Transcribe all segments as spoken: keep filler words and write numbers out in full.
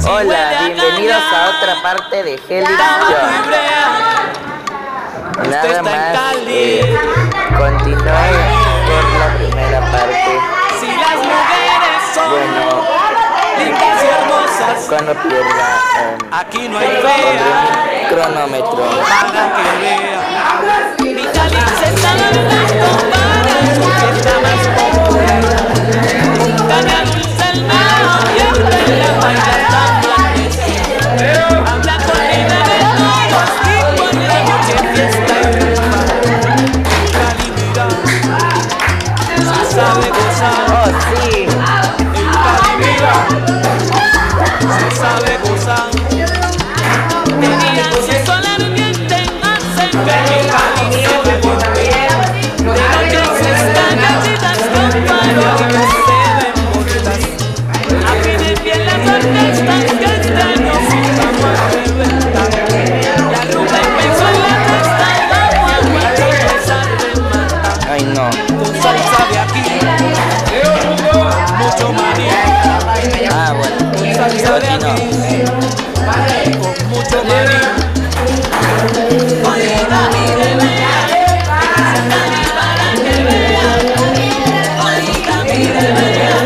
Hola, bienvenidos a otra parte de Helix Job. Nada más, eh, continúe por la primera parte. Bueno, cuando pierda, eh, aquí no hay pondré mi cronómetro. para que vea. Mi Helix está hablando para está más popular. Caña dulce el melao y entre la baila tan blanquecina. Habla con mi bebé todos y por la noche fiesta y rumba. Cali mira, se sabe gozar. Oh, sí. En Cali mira, se sabe gozar. Tenía acceso al ardiente, hacen que mi Cali se ve muy bien. De noche se están gallitas con palo y se ven bonitas. Aquí de pie las orquestas que extraño sin jamás reventar. La rumba empezó en la costa, vamos a empezar de matar. Ay, no. Con salsa de aquí, mucho maní. Ah, bueno. Con salsa de aquí, con mucho maní. Oiga, mire, vea, Cali para que vea. Oiga, mire, vea,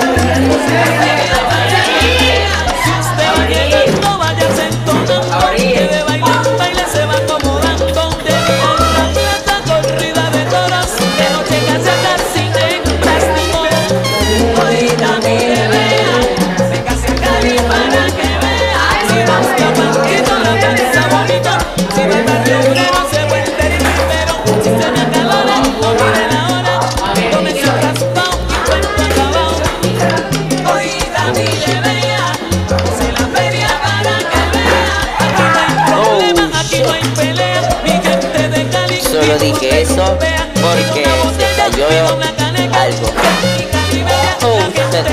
si usted va llegando, váyase entonando, que de baile en baile se va acomodando. De la plata corrida de toros, que no llega a sacar sin hembras ni moros. Oiga, mire, vea, véngase a Cali para que vea. Si busca panquito, la danza bonita. Si va al barrio bravo, se vuelve el primero. Si se me acalora, no mire la hora. Tómese un raspao y cuento acabado. Oiga, mire, vea, si la feria para que vea. Aquí no hay problema, aquí no hay pelea. Mi gente de Cali, Solo dije eso porque se cayó algo. Oh,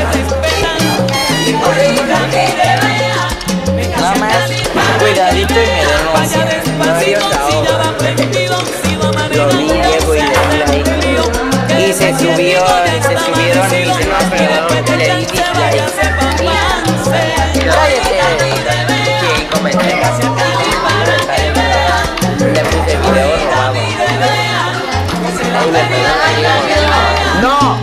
no más, cuidadito y me denuncian. Lo vi, Diego, y le di like. Y se subió, y se subieron mis demás, pero le di dislike. Cállate. Sí, comenté. Le puse video robado. Ahí me pegaron. ¡No!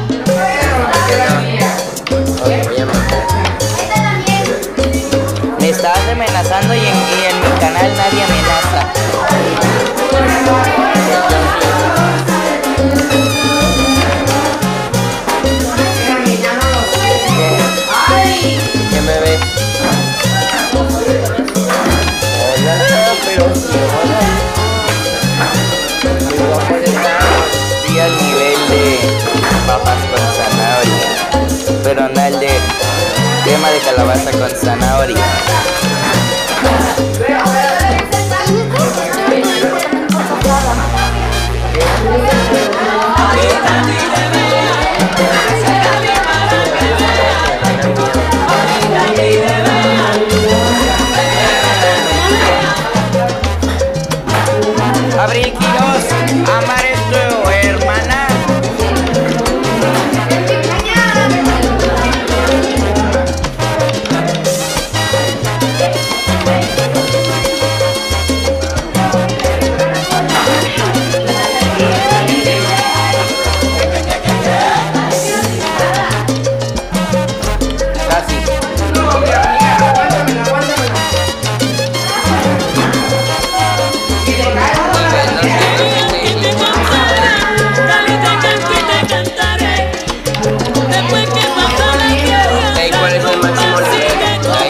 Me estás amenazando y en, y en mi canal nadie amenaza. ¿Quién me ve? Hola, pero mi guapo está así al nivel de papas con zanahoria, pero no el de crema de calabaza con zanahoria. Abril Quiroz, amar es tu hermana. Casi. Ey, ¿cuál es el máximo nivel? Ahí.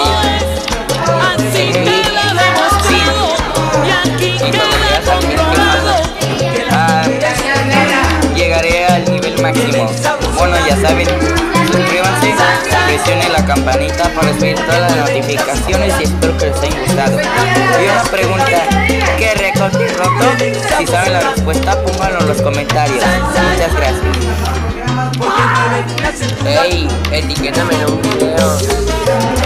Ah, llegaré al nivel máximo. Bueno, ya saben, suscríbanse, presionen la campanita para recibir todas las notificaciones y espero que les haya gustado. Y una pregunta, ¿qué récord roto? Si saben la respuesta, pónganlo en los comentarios. Muchas gracias. Ey, etiquétame en un video.